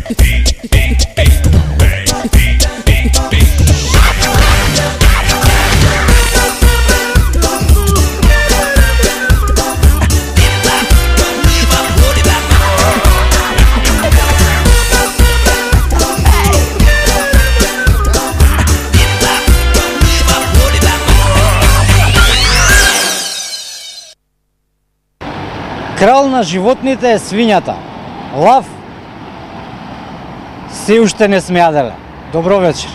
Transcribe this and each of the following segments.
Крал на животните е свињата. Лав се уште не сме јаделе. Добро вечер.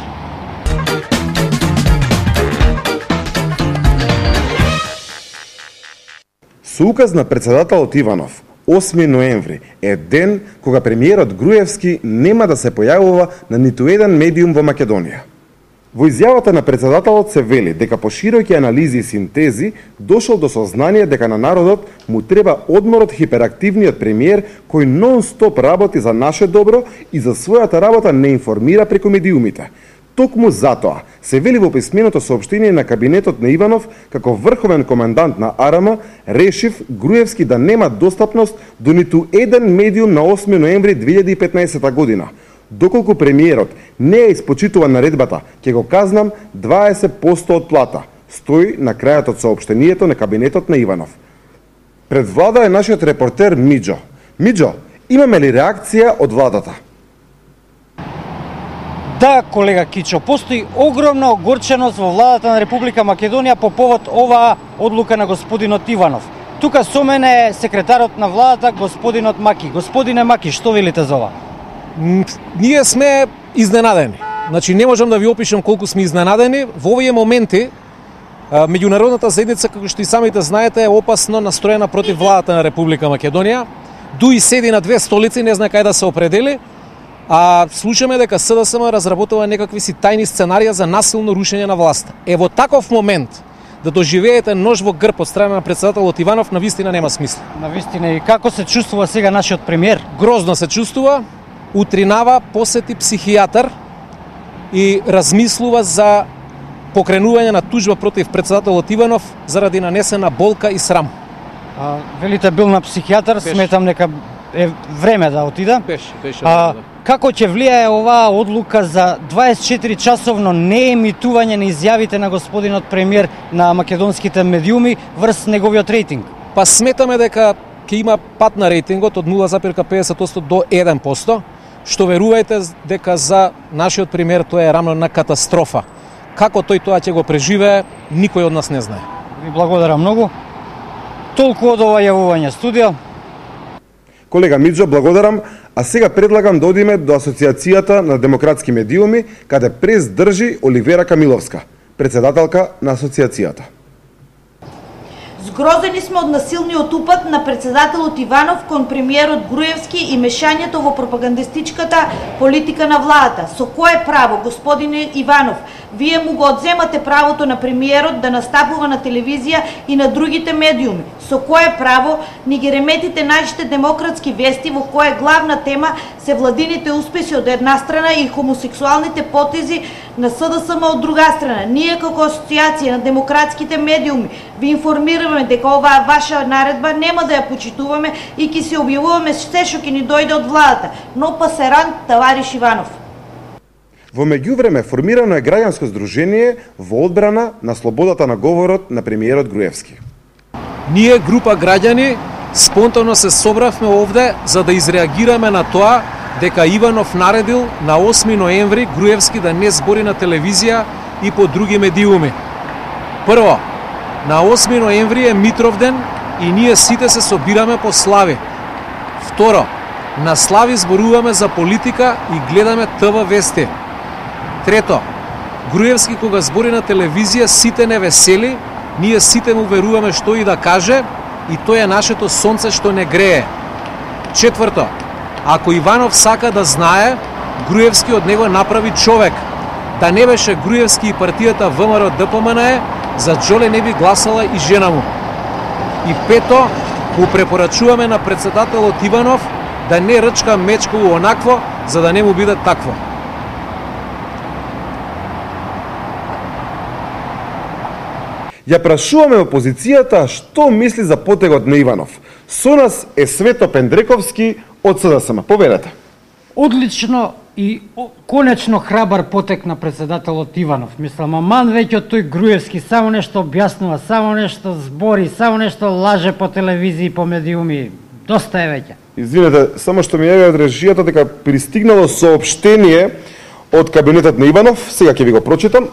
Со указ на председателот Иванов, 8 ноември е ден кога премиерот Груевски нема да се појавува на ниту еден медиум во Македонија. Во изјавата на председателот се вели дека по широки анализи и синтези дошол до сознание дека на народот му треба одмор од хиперактивниот премиер кој нон-стоп работи за наше добро и за својата работа не информира преку медиумите. Токму затоа се вели во писменото соопштение на кабинетот на Иванов како врховен комендант на АРМ решив Груевски да нема достапност до ниту еден медиум на 8 ноември 2015 година. Доколку премиерот не ја испочитува наредбата, ќе го казнам 20% од плата, стои на крајот од соопштението на кабинетот на Иванов. Пред влада е нашиот репортер Миџо. Миџо, имаме ли реакција од владата? Да, колега Кичо, постои огромна огорченост во владата на Република Македонија по повод оваа одлука на господинот Иванов. Тука со мене е секретарот на владата, господинот Маки. Господине Маки, што велите за ова? Ние сме изненадени. Значи, не можам да ви опишам колку сме изненадени. Во овие моменти, меѓународната заедница, како што и самите знаете, е опасно настроена против владата на Република Македонија. Дуи седи на две столици, не знае кај да се определи, а слушаме дека СДСМ разработува некакви си тајни сценарија за насилно рушење на власта. Во таков момент да доживеете нож во грб од страна на председателот Иванов, навистина нема смисла. Навистина, и како се чувствува сега нашиот премиер? Грозно се чувствува. Утринава посети психијатар и размислува за покренување на тужба против председателот Иванов заради нанесена болка и срам. Велите бил на психијатар, сметам нека е време да отида. Беше. Како ќе влијае оваа одлука за 24-часовно неемитување на изјавите на господинот премиер на македонските медиуми врз неговиот рейтинг? Па сметаме дека ќе има пат на рейтингот од 0,50% до 1%, што верувајте дека за нашиот премиер тоа е рамно на катастрофа. Како тој тоа ќе го преживее, никој од нас не знае. Ви благодарам многу. Толку од ова јавување студио. Колега Миџо, благодарам, а сега предлагам да одиме до Асоциацијата на демократски медиуми, каде прес држи Оливера Камиловска, председателка на Асоциацијата. Згрозени сме од насилниот упад на председателот Иванов кон премиерот Груевски и мешањето во пропагандистичката политика на владата. Со кое право, господине Иванов, вие му го одземате правото на премиерот да настапува на телевизија и на другите медиуми? Со кое право ни ги реметите нашите демократски вести во која главна тема се владините успеси од една страна и хомосексуалните потези на СДСМ од друга страна? Ние како Асоциација на демократските медиуми ви информираме дека оваа ваша наредба нема да ја почитуваме и ќе се објавуваме се што ќе ни дојде од владата. Но пасеран, товариш Иванов. Во меѓувреме формирано е граѓанско здружение во одбрана на слободата на говорот на премиерот Груевски. Ние, група граѓани, спонтано се собравме овде за да изреагираме на тоа дека Иванов наредил на 8 ноември Груевски да не збори на телевизија и по други медиуми. Прво, на 8 ноември е Митровден и ние сите се собираме по слави. Второ, на слави зборуваме за политика и гледаме ТВ вести. Трето, Груевски кога збори на телевизија сите не весели, ние сите му веруваме што и да каже и тој е нашето сонце што не грее. Четврто, ако Иванов сака да знае, Груевски од него направи човек. Да не беше Груевски и партијата ВМРО ДПМН, за Джоле не би гласала и жена му. И пето, му препорачуваме на председателот Иванов да не рчка мечково онакво, за да не му биде такво. Ја прашуваме опозицијата што мисли за потегот на Иванов. Со нас е Свето Пендрековски од СДСМ. Поведете. Одлично и конечно храбар потек на председателот Иванов. Мислам, аман веќе тој Груевски само нешто објаснува, само нешто збори, само нешто лаже по телевизии и по медиуми. Доста е веќе. Извинете, само што ми јави од режијата дека пристигнало соопштение од кабинетот на Иванов, сега ќе ви го прочитам.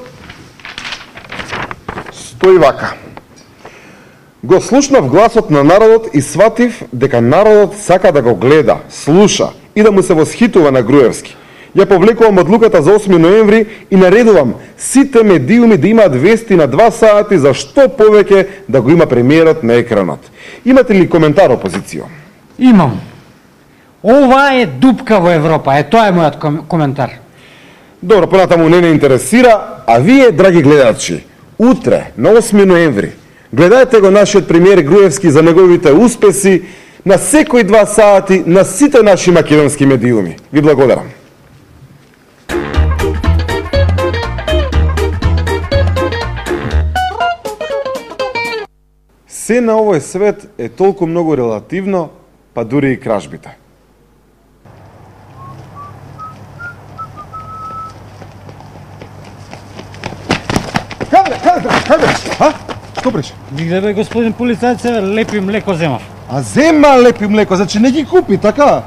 Стои вака. Го слушнав гласот на народот и сватив дека народот сака да го гледа, слуша и да му се восхитува на Груевски. Ја повлекувам одлуката за 8 ноември и наредувам сите медиуми да имаат вести на 2 сати за што повеќе да го има премиерот на екранот. Имате ли коментар, опозиција? Имам. Ова е дупка во Европа. Тоа е мојот коментар. Добро, понатаму не интересира, а вие, драги гледачи, утре, на 8 ноември, гледајте го нашиот премиер Груевски за неговите успеси на секој 2 сати на сите наши македонски медиуми. Ви благодарам. Се на овој свет е толку многу релативно, па дури и кражбите. Каде? А? Што преш? Нигде бе, господин полицајец, лепи млеко земав. А зема лепи млеко, значи не ги купи, така?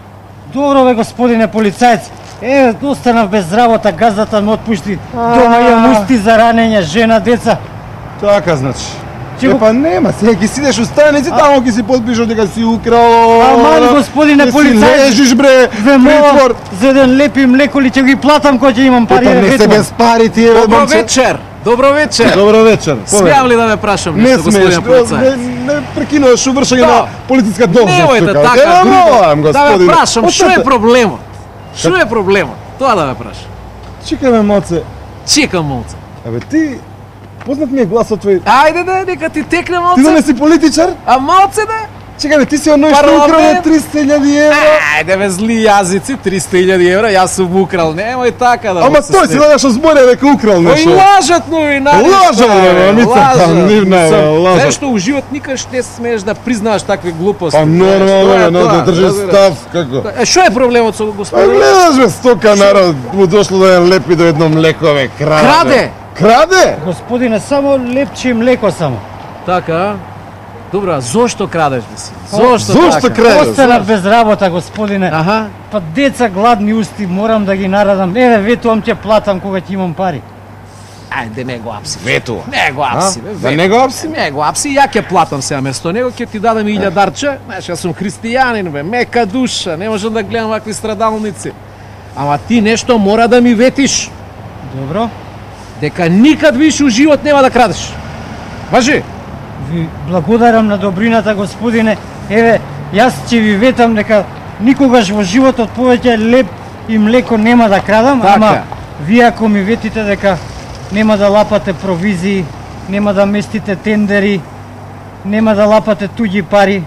Добро бе, господине полицајец. Останав без работа, газдата ме отпушти. Дома имам усти за ранење, жена, деца. Така, значи. Чего? Па нема, сега ќе сидеш у станици, таму ќе си подпишеш дека си украл. Аман, господине полицајец. Лежиш, бре, Ве молам, притвор. за еден лепи млеко ли ќе ги платам кога ќе имам пари? Па не се без пари тие, бе, Добро момче. вечер. Добро вечер. Добро вечер. Смеам ли да ме прашам Не нешто, смеш, господин полицај? не прекинуваш увршење Да. на полицейска должност. Немојте тука. така, Те грубо. молам, Да ме господине. прашам, што е Остате. проблемот? Што е проблемот? Тоа да ме прашам. Чекај ме, моце. Чекам молце. Абе ти, познат ми е гласот твој. Ајде да, нека ти текне Ти да не молце. си политичар? А молце да? Чекај, бе, ти си оној што Парламент. украде 300.000 евро. Ајде бе, зли јазици, 300.000 евра, јас сум украл. Немој така да. Ама се тој си смееш. дадеш зборе дека украл Кој нешто. лажат новинари? Лажат, бе, Мица, нивна е, лажат. Знаеш што у живот никаш не смееш да признаваш такви глупости. Па нормално е, но да држи разбираш. став, како? Што е проблемот со Па господин? гледаш бе, стока народ му дошло да ја лепи до едно млеко, бе, краде. Краде? Краде? Господине, само лепче млеко само. Така, добро, а зошто крадеш бе си? Зошто Зошто така? крадеш? Останав без работа, господине. Аха. Па деца гладни усти, морам да ги нарадам. Еве, ветувам ќе платам кога ќе имам пари. Ајде, не го апси. Ветува. Не го апси, бе. Да не го апси? Не го апси, ја ќе платам сега место него, ќе ти дадам 1000 Знаеш, јас сум христијанин, бе, мека душа, не можам да гледам вакви страдалници. Ама ти нешто мора да ми ветиш, Добро. дека никад више у живот нема да крадеш. Важи? Ви благодарам на добрината, господине. Еве, јас ќе ви ветам дека никогаш во животот повеќе леп и млеко нема да крадам, Така. ама вие ако ми ветите дека нема да лапате провизии, нема да местите тендери, нема да лапате туѓи пари,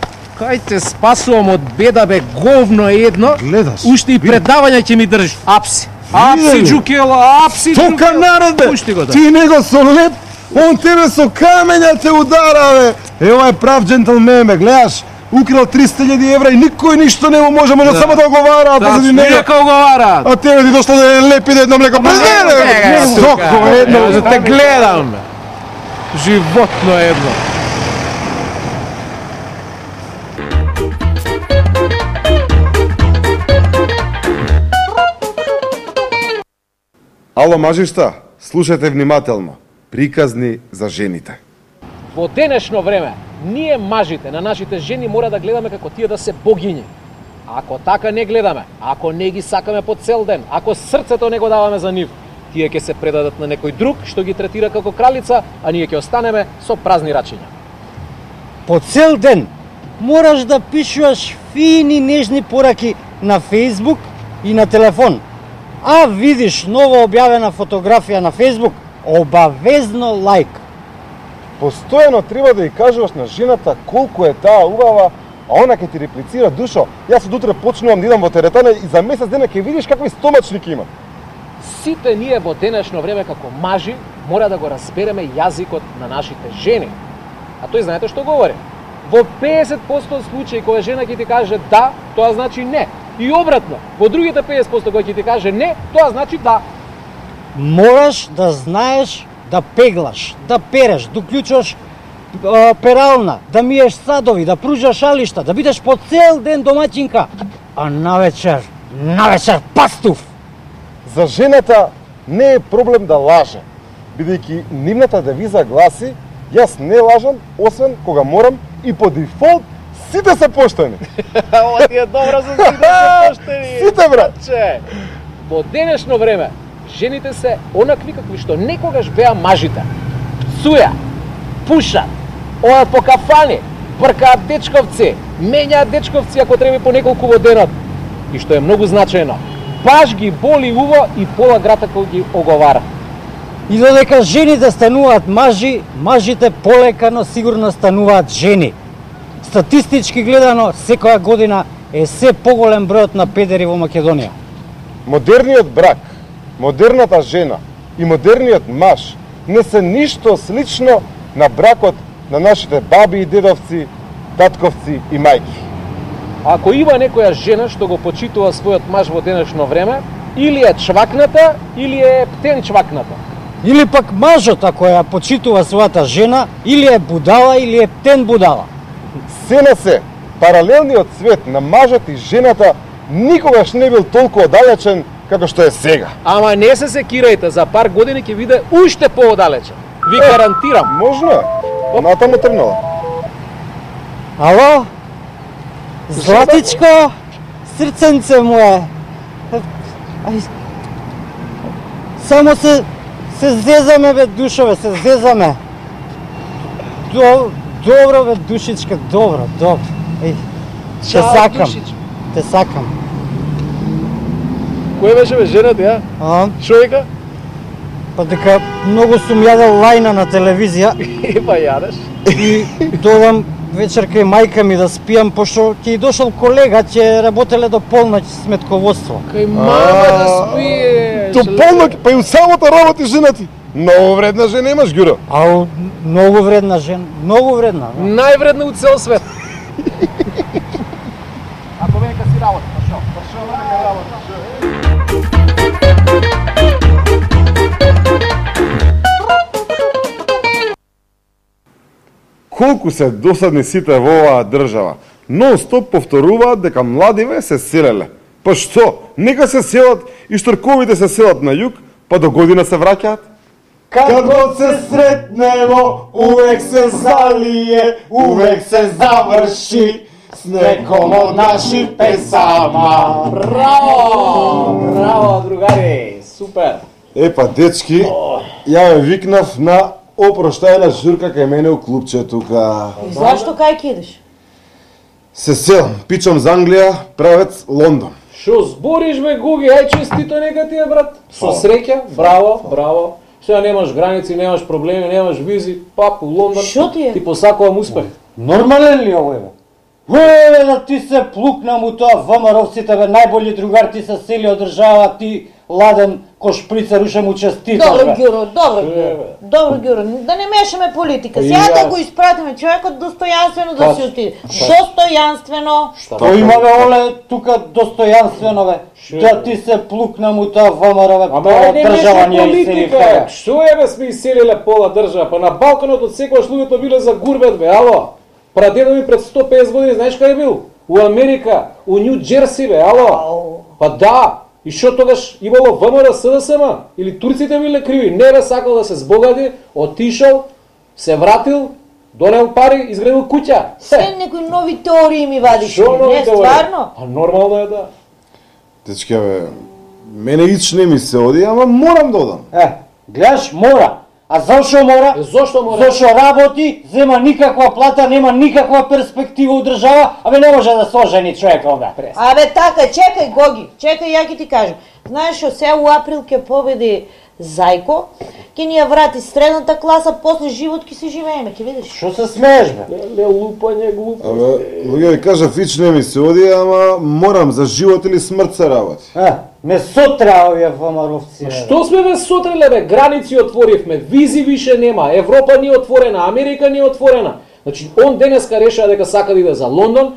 Кај те спасувам од беда, бе, говно едно. Гледаш, Уште и види. предавање ќе ми држиш. Апси. Апси, Види. Джукела, апси, Тока народ, бе! Пушти го, да. Ти него со леп, он тебе со камења те удара, бе! Е, ова е прав джентлмен, бе, гледаш? Украл 300.000 евра и никој ништо не му може Да. само да оговара, Да, позади него. нека оговара. А тебе ти дошло да е лепи да едно млеко. Презене! Соко едно. Да те гледам, бе. Животно едно. Ало, мажишта, слушајте внимателно. Приказни за жените. Во денешно време, ние мажите на нашите жени мора да гледаме како тие да се богињи. Ако така не гледаме, ако не ги сакаме по цел ден, ако срцето не го даваме за нив, тие ќе се предадат на некој друг што ги третира како кралица, а ние ќе останеме со празни рачиња. по цел ден мораш да пишуваш фини нежни пораки на Facebook и на телефон. А видиш ново објавена фотографија на Facebook, обавезно лайк. Постојано треба да ја кажуваш на жената колку е таа убава, а она ќе ти реплицира: душо, јас од утре почнувам да идам во теретана и за месец дена ќе видиш какви стомачник има. Сите ние во денешно време како мажи мора да го разбереме јазикот на нашите жени. А тој знаете што говори? Во 50% случаи кога жена ќе ти каже да, тоа значи не. И обратно, во другите 50% кога ќе ти каже не, тоа значи да. Мораш да знаеш да пеглаш, да переш, да уклучуваш перална, да миеш садови, да пружаш шалишта, да бидеш по цел ден домаќинка, а навечер пастуф. За жената не е проблем да лаже, бидејќи нивната девиза гласи: јас не лажам, освен кога морам, и по дефолт сите се поштени. Ова ти е добро за сите се поштени. Сите, брат. Че, во денешно време, жените се онакви какви што некогаш беа мажите. Пцуја, пушат, одат по кафани, бркаат дечковци, менјаат дечковци ако треба по неколку во денот. И што е многу значајно, баш ги боли уво и пола гратако ги оговара. И додека жените стануваат мажи, мажите полекано сигурно стануваат жени. Статистички гледано, секоја година е се поголем бројот на педери во Македонија. Модерниот брак, модерната жена и модерниот маж не се ништо слично на бракот на нашите баби и дедовци, татковци и мајки. Ако има некоја жена што го почитува својот маж во денешно време, или е чвакната, или е птен чвакната. Или пак мажот, ако ја почитува својата жена, или е будала, или е птен будала. Се на се, паралелниот свет на мажот и жената никогаш не бил толку оддалечен како што е сега. Ама не се секирајте, за пар години ќе биде уште поодалече. Ви гарантирам. Можно е. Натаму тргнала. Ало? Златичко, срценце мое. Само се зезаме, бе, душове, се зезаме. Добро, бе, душичка, добро. Еј, те сакам. Душичко. Те сакам. Кој беше, бе, жената, ја? Шо вика? Па дека многу сум јадел лајна на телевизија Па јадеш. и додам вечер кај мајка ми да спијам, пошто ќе и дошол колега, ќе работеле до полноќ сметководство. Кај мама да спиеш. До полноќ, па и у самата работи жена ти. Многу вредна жена имаш, Ѓуро. Ау, многу вредна жена, многу вредна. Највредна у цел свет. Ако века си работа, па шо? Па шо века работа? Колку се досадни сите во оваа држава. Нон-стоп повторуваат дека младиве се селеле. Па што? Нека се селат и штрковите се селат на југ, па до година се враќаат. Како се сретнево, увек се залие, увек се заврши с неком од наши песама. Браво! Браво, другари! Супер! Епа, дечки, ја ве викнав на опроштајна журка кај мене у клубче тука. И зашто кај ќе идеш? Се селам, пичам за Англија, правец Лондон. Шо збориш, бе, Гуги? Ај, честито нека ти е, брат. Со среќа, браво, браво. Сега немаш граници, немаш проблеми, немаш визи, пап, у Лондон. Шо ти е? Ти посакувам успех. Нормален ли овој, бе? Бе, да ти се плукна му тоа ВМРО-вците, бе, најболи другар ти се сели од држава, ти ладен ко шприца руше му честиташ, Добро, бе. Ѓуро, добро, Ѓуро, да не мешаме политика. Сега И ја. да го испратиме човекот достојанствено да си отиде. Така. Достојанствено. Тој има, бе, оле, тука достојанствено, бе. Да ти се плукна му тоа ВМРО, бе, Ама пола не држава беше ни ја изсели политика. кај. Што е, бе, сме иселиле пола држава? Па на Балканот од секојаш луѓето биле за гурбет, бе, ало. Прадедо ми пред 150 години, знаеш кај бил? У Америка, у Нью Джерси, бе, ало. Па да. И што тогаш имало ВМРО СДСМ? Или турците биле криви? Не бе, сакал да се збогади, отишол, се вратил, донел пари, изградил куќа. Се некои нови теории ми вадиш. Што нови Не, теории? стварно. А нормално е да. Дечки, бе, мене ич не ми се оди, ама морам да одам. Гледаш, мора. А зашо мора? Зошто мора? Зашо работи, зема никаква плата, нема никаква перспектива у држава, абе не може да се ожени човек овде. Абе така, чекај Гоги, чекај ја ќе ти кажам. Знаеш што сега у април ќе победи Зајко, ќе ни ја врати средната класа, после живот ќе се живееме, ќе видиш. Шо се смееш, бе? Не лупање глупости. Абе, луѓе ви кажа, ич не ми се оди, ама морам за живот или смрт се работи. Не сотра овие ВМРО-вци. бе. Што сме бе сотреле, бе? Граници отворивме, визи више нема, Европа не е отворена, Америка не е отворена. Значи, он денеска решава дека сака да иде за Лондон,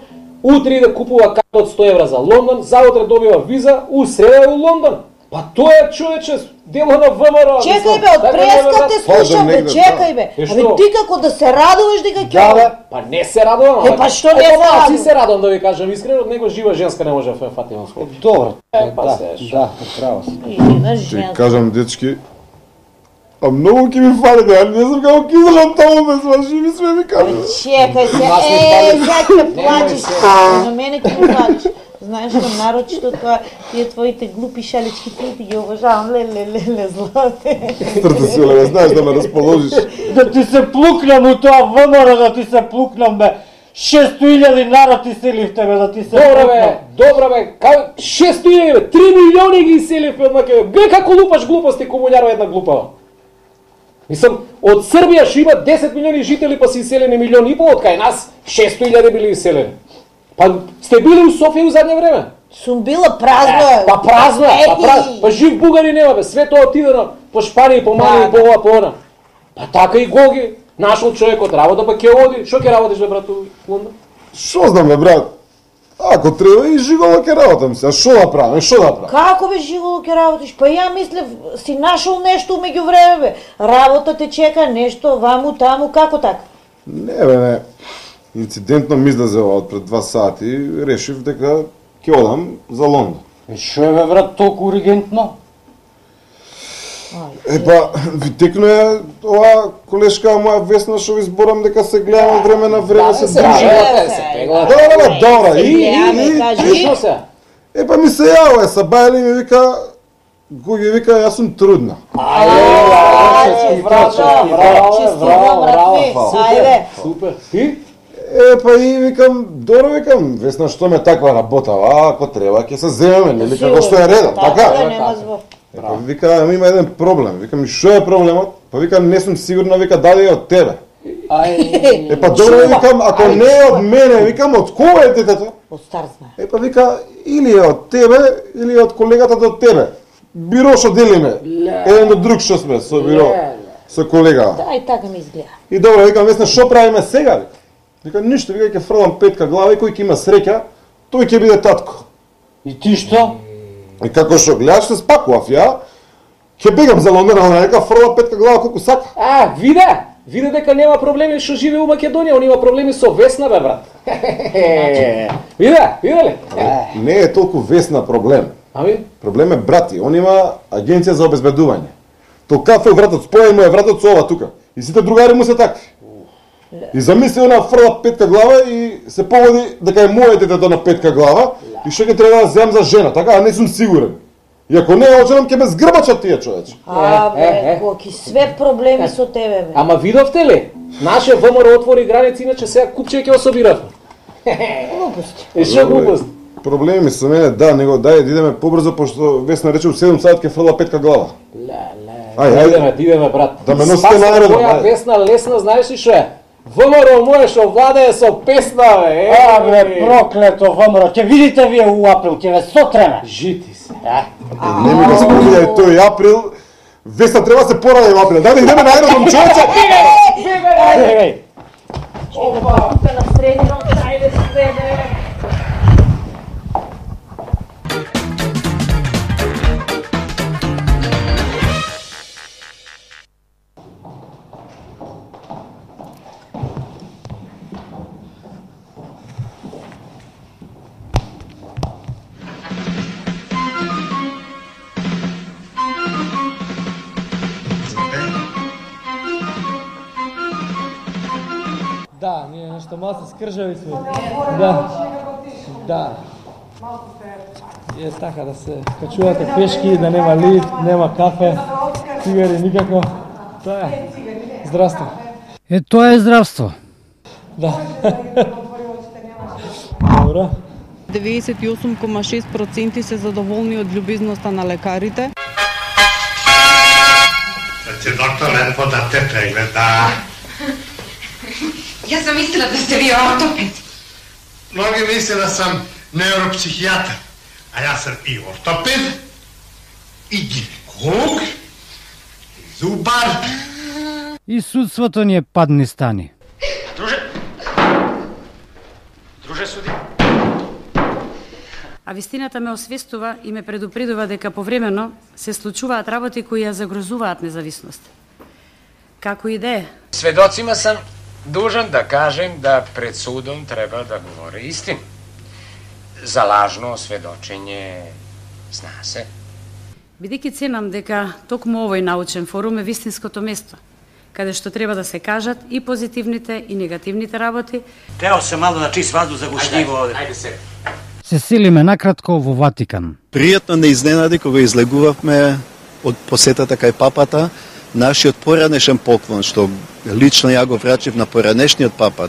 утре да купува карта од 100 евра за Лондон, заутре добива виза, у среда е у Лондон. Па тоа е, човече, дело на ВМРО. Чекај бе, од преска те слушам бе, чекај бе. Абе ти како да се радуваш дека ќе... Па не се радувам. Па што не се радувам? Си се радувам да ви кажам искрено, од него жива женска не може да фатима скоро. Добро. Па Да, право си. Ти кажам, дечки, а многу ќе ми фали, да, не знам како ќе издржам таму без вас, живи сме ми кажа. Чекај се, сега ќе плачеш, на мене ќе ми плачеш. Знаеш што нарочито тоа, тие твоите глупи шалички, ти ги уважавам, ле, злате. Стрта си, Олега, знаеш да ме расположиш. Да ти се плукнам у тоа ВМРО, да ти се плукнам бе. 600.000 народ иселивте бе, да ти се плукнам. Добра бе, 600.000 бе, 3 милиони ги иселивме од Македонија. Гледај како лупаш глупости, комуњарова една глупава. Мислам, од Србија што има 10 милиони жители, па се иселени 1,5 милиони, од кај нас 600.000 били иселени. Па сте били у Софија у задње време? Сум била празно е. Па празно е, па жив бугари нема бе, све тоа отиде по Шпанија, по Манија, по ова, по она. Па така и Гоги, нашол човекот работа, па ќе оди, што ќе работиш бе брат у Лондон? Шо знам бе, брат? Ако треба и жиголо ќе работам се, а шо да правам, шо да правам? Како бе жиголо ќе работиш? Па ја мислев, си нашол нешто меѓу време бе. Работа те чека, нешто ваму таму, како така? Не бе, не. Инцидентно ми излезе ова од пред 2 сати и решив дека ќе одам за Лондон. Шо е бе брат толку ургентно? Епа, ви текнува ова колешка моја Весна што ви зборам дека се гледаме од време на време се дружи. Да, добра. И што се? Епа ми се јава, Сабајли ми вика, Гоги вика, јас сум трудна. Ајде. Супер. Ти? Епа и викам, добро викам, Весна што ме таква работава, ако треба ќе се земеме, нели како што е редот, така? Нема збор. Епа вика, има еден проблем. Викам, што е проблемот? Па вика, не сум сигурна, вика, дали е од тебе. Епа добро викам, ако не е од мене, викам, од кога е детето? Од стар знае. Епа вика, или е од тебе, или е од колегата до тебе. Биро што делиме, еден до друг што сме со биро, со колега. Да, и така ми изгледа. И добро, викам, Весна, што правиме сега? Вика, ништо, вика, ќе фрлам петка глава и кој ќе има среќа, тој ќе биде татко. И ти што? И како што гледаш, се спакував ја, ќе бегам за Лондон, а нека фрла петка глава колку сака. Виде дека нема проблеми што живе у Македонија, он има проблеми со Весна бе брат. Виде ли? Не е толку Весна проблем. Ами? Проблем е брати, он има агенција за обезбедување. Тој кафе вратот, споја му е вратот со ова тука. И сите другари му се такви. И замисли она фрла петка глава и се погоди дека е моје детето на петка глава и што ќе треба да земам за жена, така, а не сум сигурен. И ако не е одженам, ќе ме згрбачат тие човече. Бе, Коки, све проблеми со тебе, бе. Ама видовте ли? Наше ВМРО отвори граници, иначе сега купче ќе особиравме. Глупости. Што глупост? Проблеми со мене, да, него дај да идеме побрзо, пошто Весна рече у 7 сат ќе фрла петка глава. Идеме брат. Да ме носите наредно. Моја Весна лесна, знаеш ли што е? ВМРО моје што владее со песна, бе. Абе, проклето ВМРО, ќе видите вие у април, ќе ве сотреме. Жити се. Не ми го спомнјај тој април. Весна треба се поради во април. Дај да идеме на аеродром, човече. Бегај. Опа, на средино, ајде среде. Да, ние нешто малку скржави сме. Да. Да. Е така да се качувате пешки, да нема лифт, нема кафе, цигари никако. Тоа е. Здравство. Тоа е здравство. Да. Добро. 98,6% се задоволни од љубезноста на лекарите. Значи, доктор, лепо да те прегледа. Јас сам мислила да сте вие ортопед. Многи мисле да сам невропсихијатар, а јас сам и ортопед, и гинеколог, и зубар. И судството ни е падни стани. Друже суди, А вистината ме освестува и ме предупредува дека повремено се случуваат работи кои ја загрозуваат независност. Како и да е. Сведоцима сам должен да кажем да пред судом треба да говори истина. За лажно сведочење зна се. Бидејќи ценам дека токму овој научен форум е вистинското место, каде што треба да се кажат и позитивните и негативните работи. Тео се мало на чист ваздух заглушливо овде. Ајде се. Се селиме накратко во Ватикан. Пријатно не изненади кога излегувавме од посетата кај папата, нашиот поранешен поклон, што лично ја го врачив на поранешниот папа.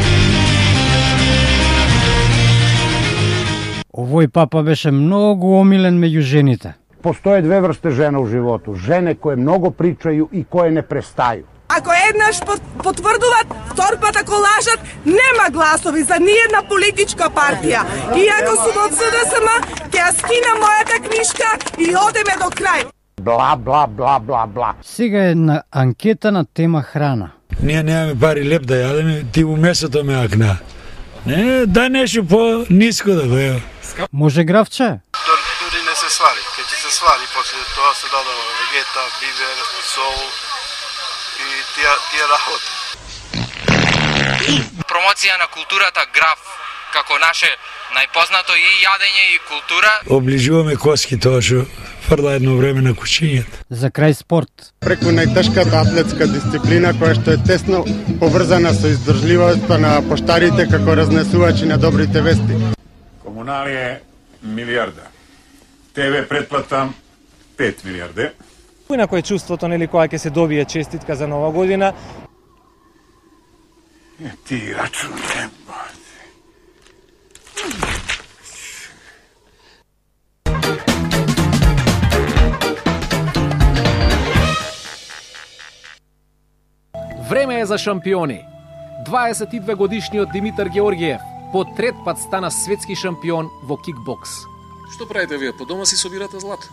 Овој папа беше многу омилен меѓу жените. Постоje две врсте жена у животу. Жене кои многу причају и кои не престају. Ако еднаш потврдуваат, втор пат ако лажат, нема гласови за ниедна политичка партија. И ако сум од СДСМ, ќе ја скинам мојата книжка и одеме до крај. Бла, бла, бла, бла, бла. Сега е на анкета на тема храна. Ние немаме пари леп да јадеме, ти у месото ме акна. Не, да нешто по-ниско да го е. Може гравче? Дури не се свари. Ке ти се свари, после тоа се додава вегета, бибер, сол и тие работи. Промоција на културата граф, како наше најпознато и јадење и култура. Оближуваме коски тоа што фрла едно време на кучињата. За крај спорт. Преку најтешката атлетска дисциплина која што е тесно поврзана со издржливоста на поштарите како разнесувачи на добрите вести. Комунали е милиарда. ТВ претплата 5 милиарде. Инако е чувството нели кога ќе се добие честитка за нова година. Ти рачунте. Време е за шампиони. 22 годишниот Димитар Георгиев по трет пат стана светски шампион во кикбокс. Што правите вие? По дома си собирате злато?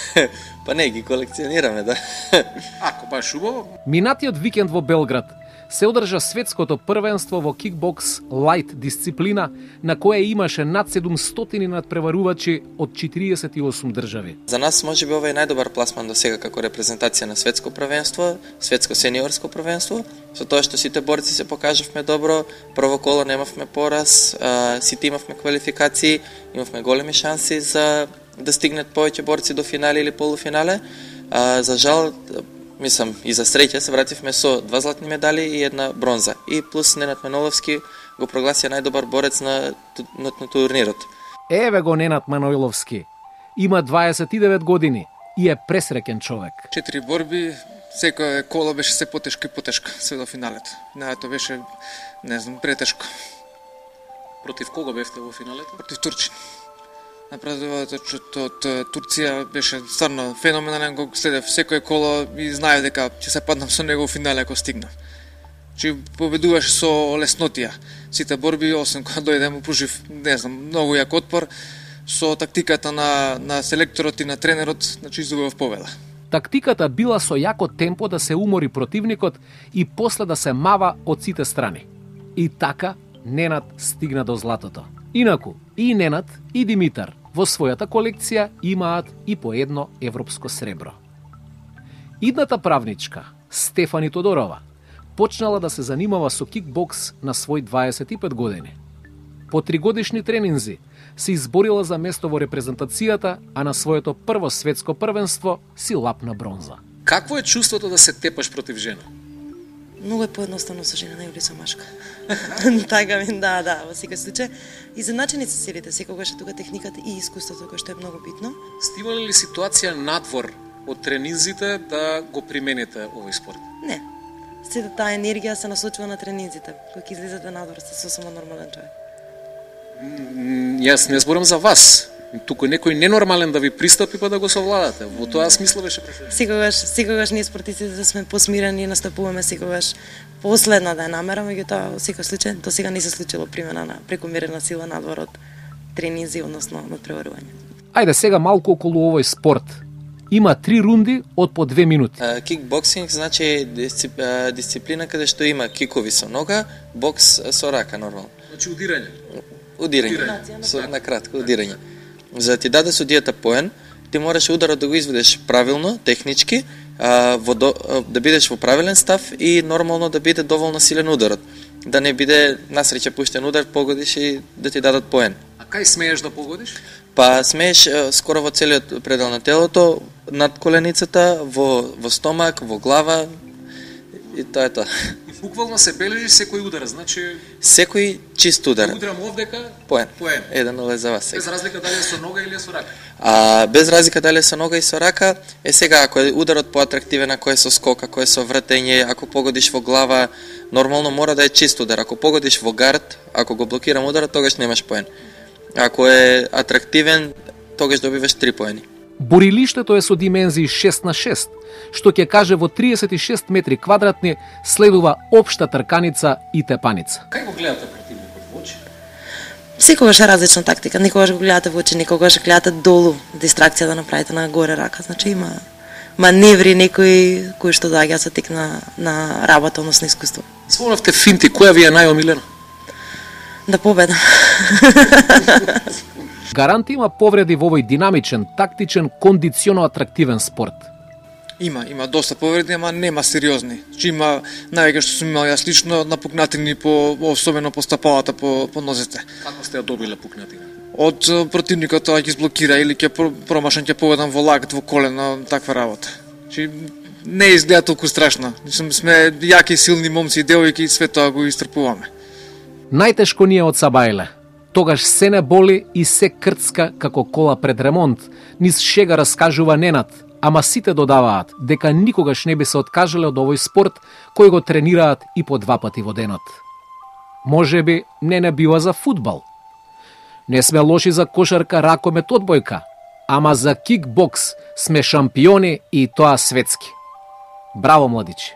Па не, ги колекционираме, да. Ако баш убаво. Минатиот викенд во Белград се одржа светското првенство во кикбокс лајт дисциплина, на кое имаше над 700 надпреварувачи од 48 држави. За нас можеби ова е најдобар пласман до сега како репрезентација на светско првенство, светско сениорско првенство, со тоа што сите борци се покажавме добро, прво коло немавме пораз, сите имавме квалификации, имавме големи шанси за да стигнат повеќе борци до финале или полуфинале. За жал, мислам, и за среќа се вративме со 2 златни медали и 1 бронза. И плюс Ненад Маноловски го прогласија најдобар борец на турнирот. Еве го Ненад Маноловски. Има 29 години и е пресреќен човек. 4 борби, секоја коло беше се потешко и потешко, се до финалето. Најато беше, не знам, претешко. Против кого бевте во финалето? Против Турчин. Напредувата од Турција беше стварно феноменален, го следев секој коло и знаев дека ќе се паднам со него во финале ако стигнам. Чи победуваше со леснотија. Сите борби, освен кога дојде му пружив, не знам, многу јак отпор, со тактиката на селекторот и на тренерот, значи изгубив победа. Тактиката била со јако темпо да се умори противникот и после да се мава од сите страни. И така Ненад стигна до златото. Инаку, и Ненад и Димитар во својата колекција имаат и по едно европско сребро. Идната правничка, Стефани Тодорова, почнала да се занимава со кикбокс на свој 25 години. По 3 годишни тренинзи се изборила за место во репрезентацијата, а на своето прво светско првенство си лапна бронза. Какво е чувството да се тепаш против жена? Многу е поедноставно со жена, најули со машка. Така ми, да, во секој случај. И за начини се силите, секогаш е тука техниката и искуството, кој што е многу битно. Стимали ли ситуација надвор од тренинзите да го примените овој спорт? Не. Сета таа енергија се насочува на тренинзите. Кога ќе излезете надвор, сте сосема нормален човек. Јас не зборам за вас. Туку некој ненормален да ви пристапи па да го совладате. Во тоа смисла беше преференција. Секогаш ние спортистите сме посмирени и настапуваме секогаш последна да ја намера, меѓутоа во секој случај до сега не се случило примена на прекомерна сила надвор од тренинзи, односно надпреварување. Ајде сега малку околу овој спорт. Има 3 рунди од по 2 минути. Кикбоксинг значи дисциплина каде што има кикови со нога, бокс со рака нормално. Значи удирање. Удирање. Со накратко удирање. За да ти даде судијата поен, ти мораш ударот да го изведеш правилно, технички, да бидеш во правилен став и нормално да биде доволно силен ударот. Да не биде насреќа пуштен удар, погодиш и да ти дадат поен. А кај смееш да погодиш? Па смееш скоро во целиот предел на телото, над коленицата, во стомак, во глава и тоа е тоа. И буквално се бележи секој удар, значи секој чист удар. Удрам овдека, поен. 1-0 за вас. Без разлика дали е со нога или е со рака. Без разлика дали е со нога и со рака, сега ако е ударот поатрактивен, ако е со скок, ако е со вртење, ако погодиш во глава, нормално мора да е чист удар. Ако погодиш во гард, ако го блокирам ударот, тогаш немаш поен. Ако е атрактивен, тогаш добиваш 3 поени. Борилиштето е со димензии 6x6, што ќе каже во 36 метри квадратни следува општа трканица и тепаница. Кај го гледате противникот во очи? Секогаш е различна тактика. Никогаш го гледате во очи, никогаш гледате долу, дистракција да направите на горе рака. Значи има маневри некои кои што доаѓаат со тек на работа, односно искуство. Спомнавте финти, која ви е најомилена? Да победам. Гарант има повреди во овој динамичен, тактичен, кондиционо атрактивен спорт. Има доста повреди, ама нема сериозни. Значи има највеќе што сум имал јас лично напукнатини особено по стапалата, по нозете. Како сте ја добиле пукнатина? Од противникот тоа ќе изблокира или ќе промашам, ќе поведам во лагет, во колено, таква работа. Значи не изгледа толку страшно. Сме јаки, силни момци и девојки и све тоа го истрпуваме. Најтешко ни е од Сабајле. Тогаш се не боли и се крцка како кола пред ремонт. Низ шега раскажува Ненад, ама сите додаваат дека никогаш не би се откажале од овој спорт кој го тренираат и по 2 пати во денот. Можеби не бива за фудбал. Не сме лоши за кошарка, ракомет, одбојка, ама за кикбокс сме шампиони и тоа светски. Браво, младичи!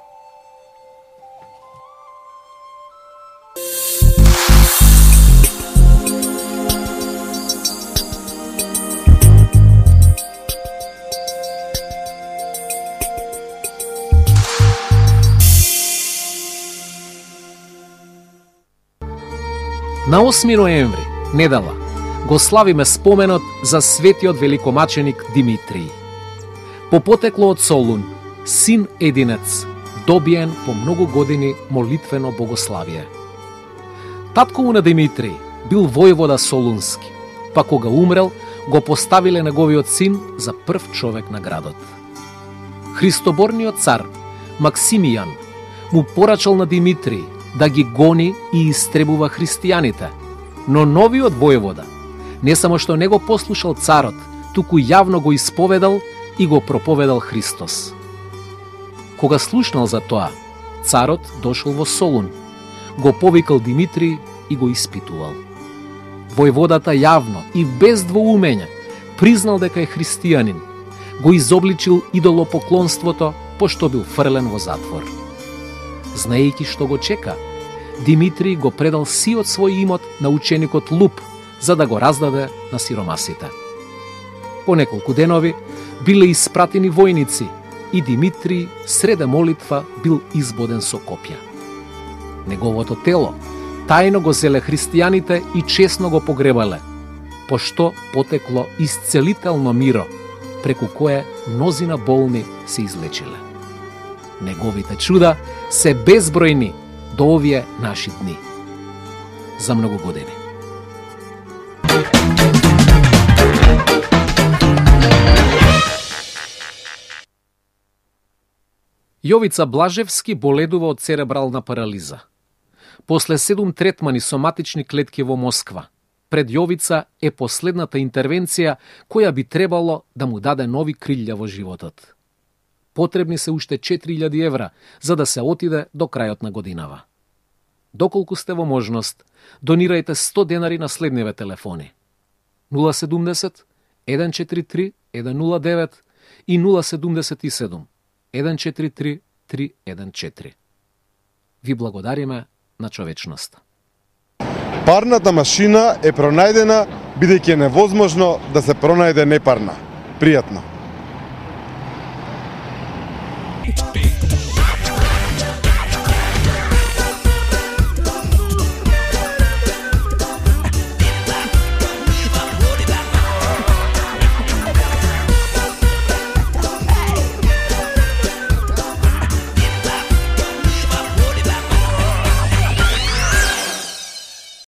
На 8 ноември, недела, го славиме споменот за светиот великомаченик Димитрий. По потекло од Солун, син единец, добиен по многу години молитвено богославие. Татко му на Димитрий бил војвода Солунски, па кога умрел, го поставиле неговиот син за прв човек на градот. Христоборниот цар, Максимијан, му порачал на Димитрий да ги гони и истребува христијаните, но новиот војвода не само што не го послушал царот, туку јавно го исповедал и го проповедал Христос. Кога слушнал за тоа, царот дошол во Солун, го повикал Димитрий и го испитувал. Војводата јавно и без двоумење признал дека е христијанин, го изобличил идолопоклонството, пошто бил фрлен во затвор. Знаејќи што го чека, Димитрий го предал сиот свој имот на ученикот Луп, за да го раздаде на сиромасите. По неколку денови биле испратени војници и Димитрий среде молитва бил избоден со копја. Неговото тело тајно го зеле христијаните и честно го погребале, пошто потекло исцелително миро, преку кое мнозина болни се излечиле. Неговите чуда се безбројни до овие наши дни. За многу години. Јовица Блажевски боледува од церебрална парализа. После 7 третмани соматични клетки во Москва, пред Јовица е последната интервенција која би требало да му даде нови крилја во животот. Потребни се уште 4000 евра за да се отиде до крајот на годинава. Доколку сте во можност, донирајте 100 денари на следниве телефони: 070 143 109 и 077 143 314. Ви благодариме на човечноста. Парната машина е пронајдена бидејќи е невозможно да се пронајде непарна. Пријатно.